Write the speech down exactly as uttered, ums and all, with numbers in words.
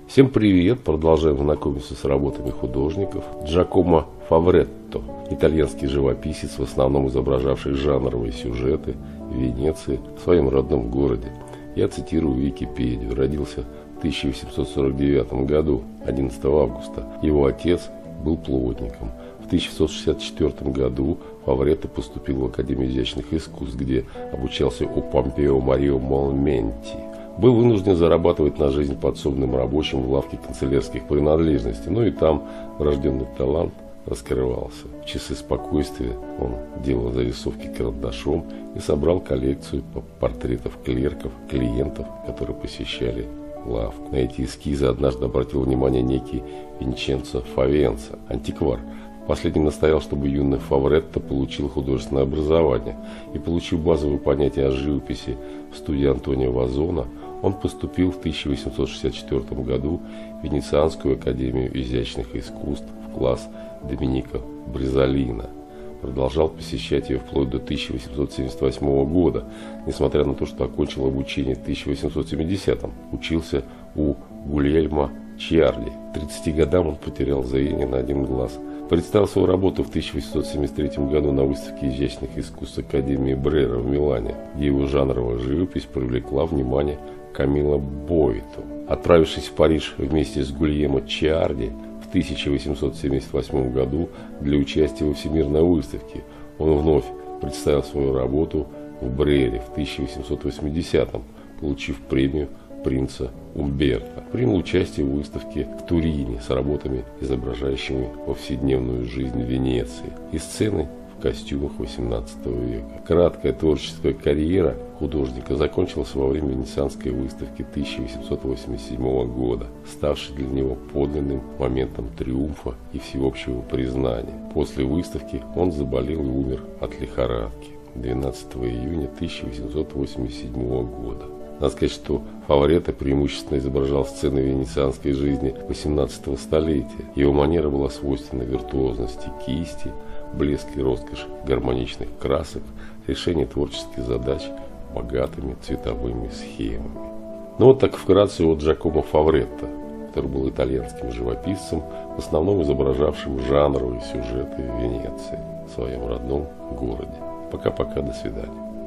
Всем привет! Продолжаем знакомиться с работами художников. Джакомо Фавретто, итальянский живописец, в основном изображавший жанровые сюжеты в Венеции, в своем родном городе. Я цитирую Википедию. Родился в тысяча восемьсот сорок девятом году, одиннадцатого августа. Его отец был плотником. В тысяча девятьсот шестьдесят четвёртом году Фавретто поступил в Академию изящных искусств, где обучался у Помпео Марио Монументи. Был вынужден зарабатывать на жизнь подсобным рабочим в лавке канцелярских принадлежностей, но и там врожденный талант раскрывался. В часы спокойствия он делал зарисовки карандашом и собрал коллекцию портретов клерков, клиентов, которые посещали лавку. На эти эскизы однажды обратил внимание некий Винченцо Фавенца, антиквар. Последний настоял, чтобы юный Фавретто получил художественное образование, и, получив базовые понятия о живописи в студии Антонио Вазона, он поступил в тысяча восемьсот шестьдесят четвёртом году в Венецианскую академию изящных искусств в класс Доминика Бризолина. Продолжал посещать ее вплоть до тысяча восемьсот семьдесят восьмого года, несмотря на то, что окончил обучение в тысяча восемьсот семидесятом. Учился у Гульельмо Чиарди. К тридцати годам он потерял зрение на один глаз. Представил свою работу в тысяча восемьсот семьдесят третьем году на выставке изящных искусств Академии Брера в Милане, где его жанровая живопись привлекла внимание Камилла Боиту. Отправившись в Париж вместе с Гульельмо Чиарди в тысяча восемьсот семьдесят восьмом году для участия во Всемирной выставке, он вновь представил свою работу в Брере в тысяча восемьсот восьмидесятом, получив премию принца Умберто. Принял участие в выставке в Турине с работами, изображающими повседневную жизнь Венеции и сцены в костюмах восемнадцатого века. Краткая творческая карьера художника закончилась во время Венецианской выставки тысяча восемьсот восемьдесят седьмого года, ставшей для него подлинным моментом триумфа и всеобщего признания. После выставки он заболел и умер от лихорадки двенадцатого июня тысяча восемьсот восемьдесят седьмого года. Надо сказать, что Фавретто преимущественно изображал сцены венецианской жизни восемнадцатого столетия. Его манера была свойственна виртуозности кисти, блеск и роскошь гармоничных красок, решение творческих задач богатыми цветовыми схемами. Ну вот так вкратце о Джакомо Фавретто, который был итальянским живописцем, в основном изображавшим жанровые сюжеты в Венеции, в своем родном городе. Пока-пока, до свидания.